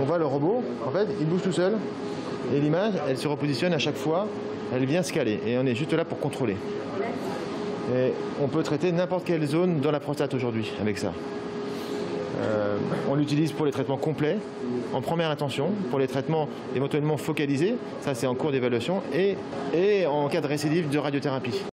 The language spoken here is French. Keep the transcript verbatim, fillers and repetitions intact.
on voit le robot, en fait, il bouge tout seul. Et l'image, elle se repositionne à chaque fois, elle vient se caler. Et on est juste là pour contrôler. Et on peut traiter n'importe quelle zone dans la prostate aujourd'hui avec ça. Euh, on l'utilise pour les traitements complets, en première intention, pour les traitements éventuellement focalisés, ça c'est en cours d'évaluation, et, et en cas de récidive de radiothérapie.